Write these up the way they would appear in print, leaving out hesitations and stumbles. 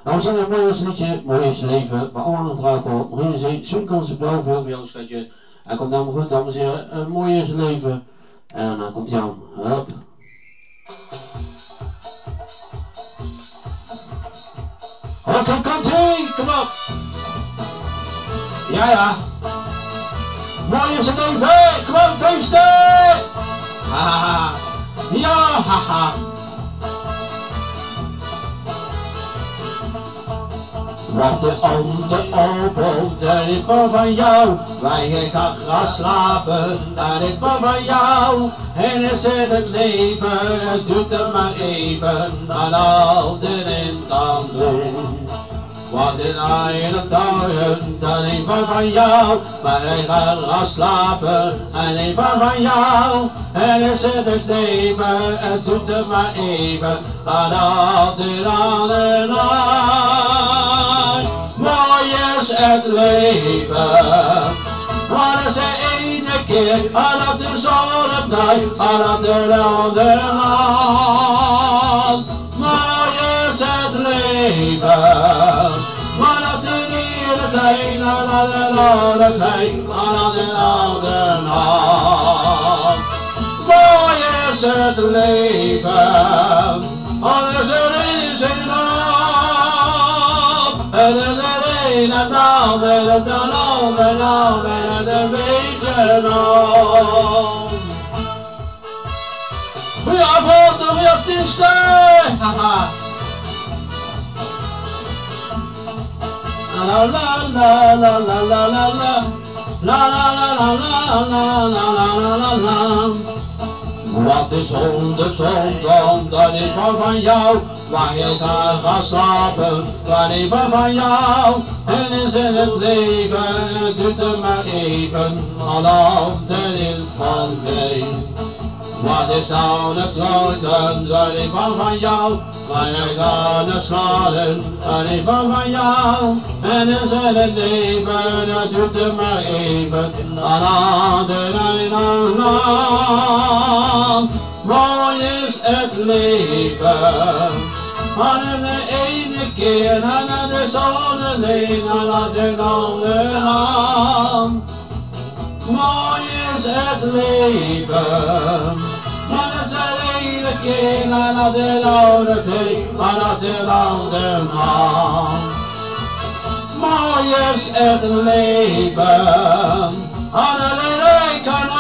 Nou, we zijn een mooi eerste liedje, mooi eerste leven, waar allemaal een vrouw voor Marine Zee, Zwinkansen blauw, veel voor jou schatje. Hij komt helemaal goed, dames en heren, een mooi eerste leven. En dan komt hij aan, hup. Oké, komt-ie, kom op. Ja, ja. Mooi eerste leven, kom op, feesten. Haha, ja, haha. Want de ander opent en ik van jou, wij gaan slapen en ik van jou. En is het leven, het doet het maar even, aan altijd in kan doen. Want in een dagen, dan een van jou, wij gaan slapen en een van jou. En is het leven, het doet het maar even, aan altijd aan de nacht. Mooi is het leven, maar is de ene keer aan de zonnedag, aan de andere nacht. Mooi is het leven, maar dat de hele tijd aan de andere tijd, aan de andere nacht. Mooi is het leven, alles er is in en dan ben het een beetje nog. Goedenavond, goeie artiesten! Haha! La la la la la la la la la la la la la la la la. Wat is de zon dan is van jou, waar je gaat slapen, waar ik van jou. En is in het leven, het duurt er maar even, al altijd in van mij. Wat is aan het zuiden, waar ik van jou, waar je gaat slapen, waar ik van jou. En is in het leven, het duurt er maar even, al altijd in van mij. Mooi is het leven, maar de ene keer aan de zon en aan de andere naam. Mooi is het leven, maar de ene keer aan de andere aan de andere naam. Mooi is het leven, aan de kanaal.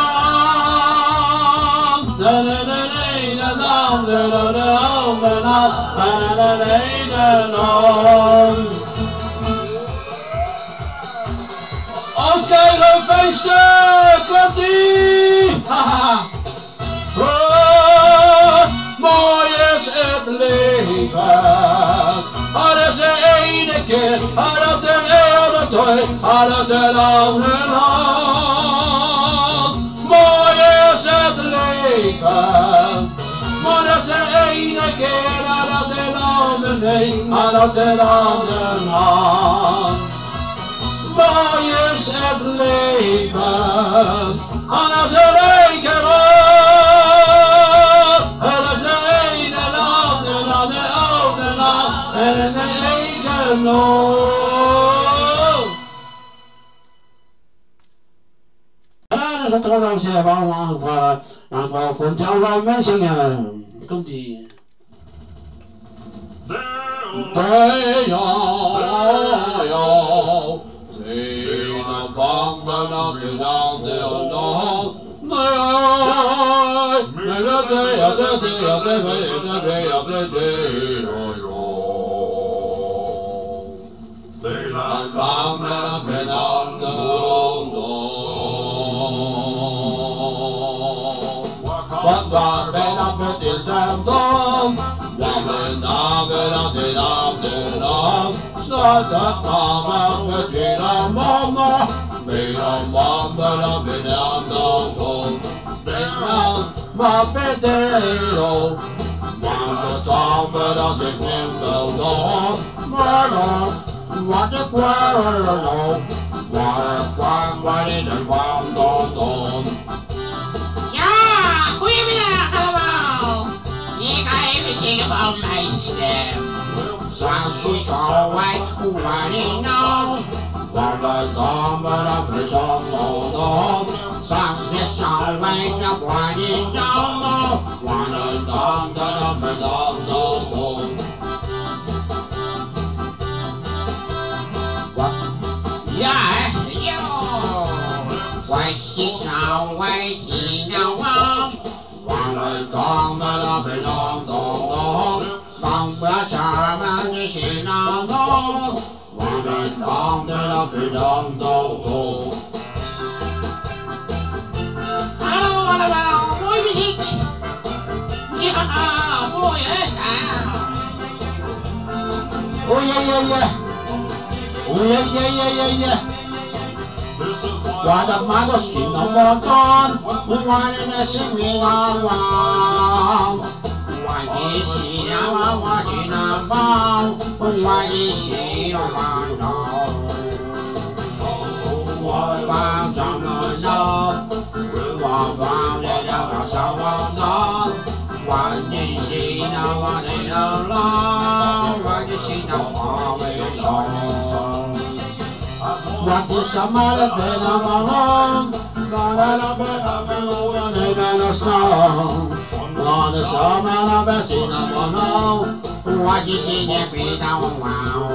Oké, een feestje, komt-ie! Mooi is het leven, alles de ene keer, alles de hele tijd, alles de lange nacht. Mooi is het leven, maar dat is de ene keer, alles de andere, alles de andere nacht. Mooi is het leven, alles de rijken en de ene en de oude nacht, en de rijken dus dat er dames en heren, allemaal aangevraagd, voor het jouw mensen. Komt-ie. Wat waar ben dat met is hem dan? Want de naam staat dat naam met je mama. Bijna mama bijna dan bijna maar bedelo. Want het allemaal dat ik neem wel nog. Maar dan wat ik wel nog. Waar ik kwam waar in de wand dan. Goedemiddag allemaal! Ik ga even zingen van mijn stem. Zoals 少外万里闹，我们咱们的北上老道，三十年少外这万里闹，我们咱们的北上老道。呀哟，外西少外西鸟王，我们咱们的北上老道。上不下满的西南东，我们当的了北上东。Hello， 我的宝，我的心，你好，我也好。哦耶耶耶，哦耶耶耶耶耶。我的妈的心那么酸，我的心没那忘。我的心呀，我的南方，我的心往东，我往怎么走？我往这个小往东，我的心呀，我的南方，我的心呀，我为生。我的什么的北南往东，我的北南往东，我的那上。我的什么那边西南往东，我的心也飞到往。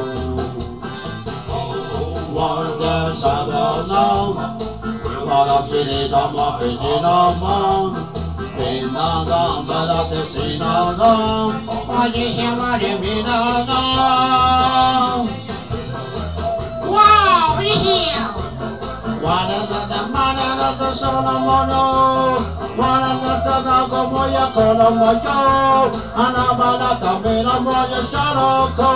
我的什么东，我的心里怎么飞西南风？飞南东，飞到这西南东，我的心我的飞南东。哇，我的心！我的妈的手那么浓。我的那个我也可能没有，那么那没那么也少了口，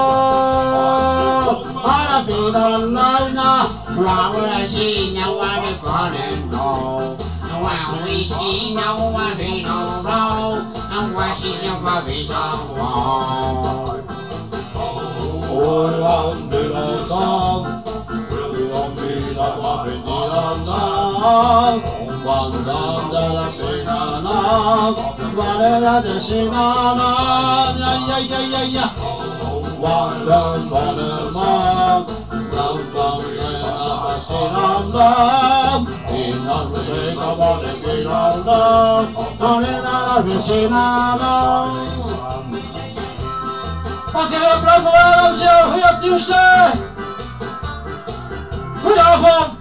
那别人来呢，我的心呀，我的可能弄，我的心呀，我的弄弄，我心呀，我的上网，我要你了上，我比那我比你了上。我的西南南，我的西南南，呀呀呀呀！我的双人马，南方的那西南南，西南的谁个我的西南南，我的那西南南。Okej, brawo, nam się chwytniuszne! Brawo!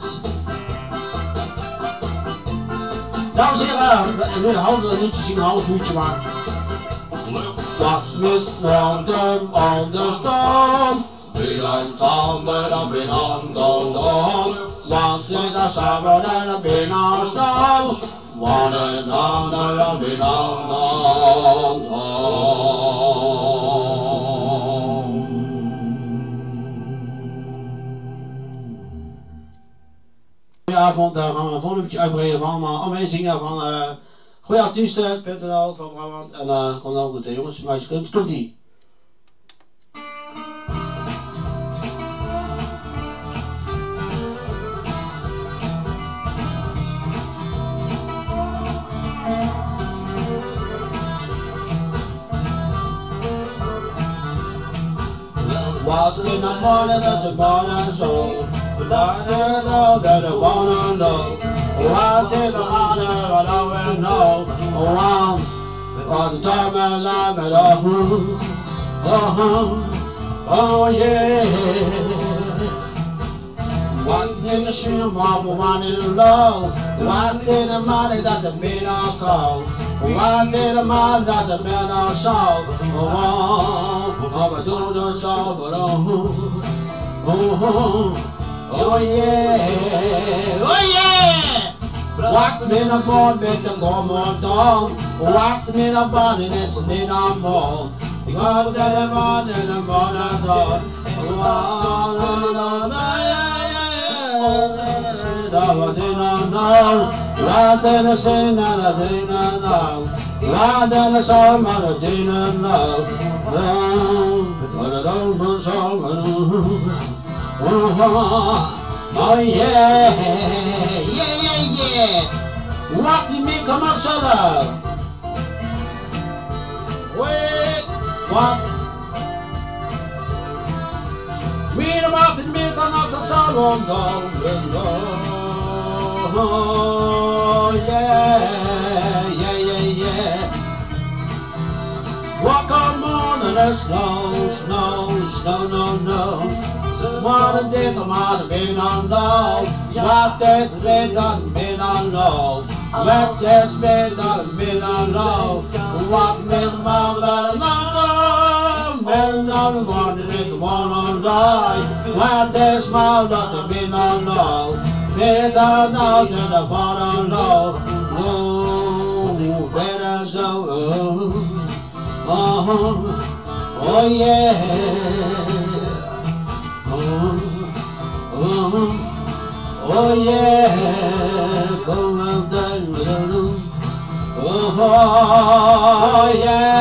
然后这个那好子，你记性好回去吗 ？Was ist on the storm? Bilang sampai dan bilang dong. Was ist das sampai dan bilang storm? Wanna dan bilang dong. Avond gaan we een volgende beetje uitbreiden van allemaal aanwijzingen van goede artiesten.nl van Brabant en kom dan ook meteen jongens, meisjes, komt die. Was in the morning at the morning show. I didn't know that I wanna know. Oh, I didn't know, I don't know. Oh, for the time I love it, oh, yeah. One in the street of one in the low. One in the money that the men are sold. One in the money that the men are sold. Oh, I do the soul, oh yeah, oh yeah. What me na born with the go more down. What me na born in it me na more. God the born in the born at all. What the sin and the thing now. What the song and the thing now. But I don't know song. Oh yeah, yeah, yeah, yeah. What do you mean come out solo? Wait, what? not the salon golden oh yeah, yeah, yeah, yeah. Walk on morning and snow, snow, snow, no, no. Maar dit maar binnen low. Wat is binnen low. Wat is binnen low. Wat met man wel lang. Men dan worden ik one die. Wat is maar dat binnen low. Binnen low to the one low. No, better so. Oh yeah. Oh yeah, come on down, oh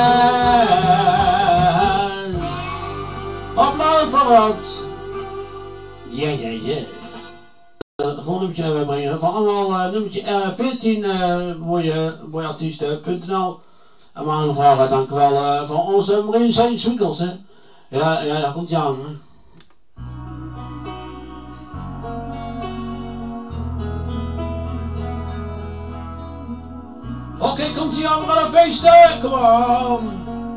yeah. Applaus voor het. Yeah, yeah, yeah. Volgende nummertje hebben we brengen. Van allemaal nummertje 14 mooie artiesten.nl. En we aanvragen, dank u wel van onze Marine Saint Swinkels. Ja, komt ie aan. Oké, komt ie aan, we gaan feesten, kom on.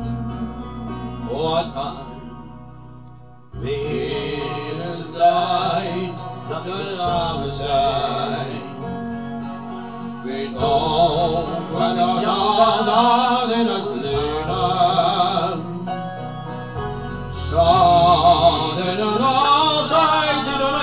What time? Weer is het tijd dat we samen zijn. Weet ook wanneer dat in het verleden staat in een altijd in een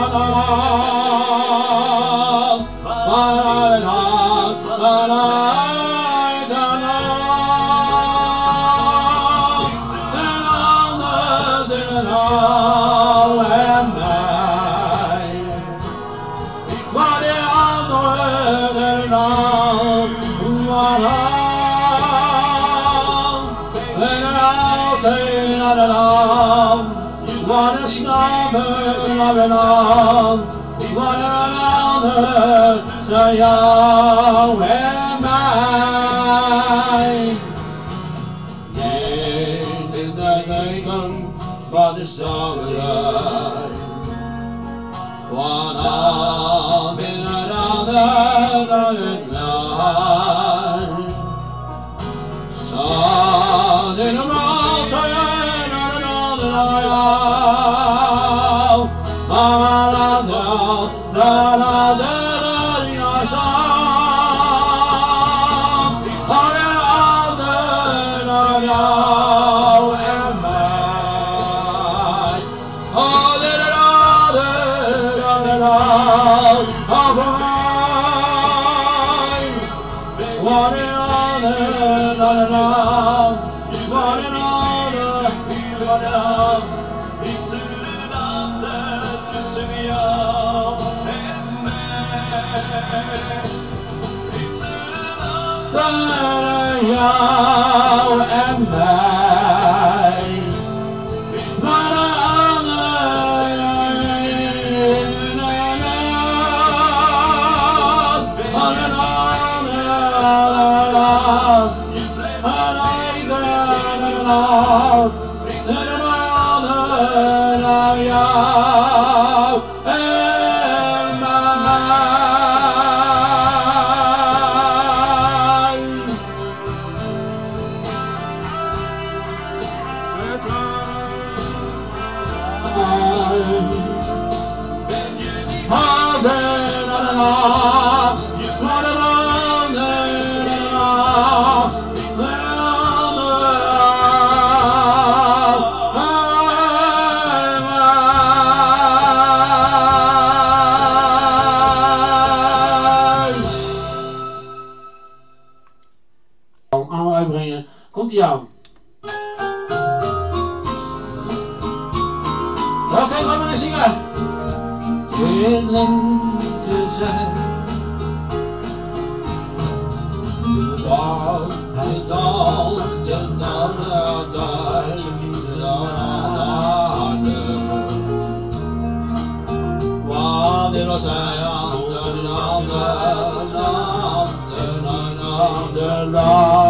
what a snubber of it all, what another the young am I. Yet in the nation for the summer, one arm in another line, sun in a mountain. Komt ie aan. Oké, gaan we weer zingen. Geen lengte zijn. Waar het al de waar de de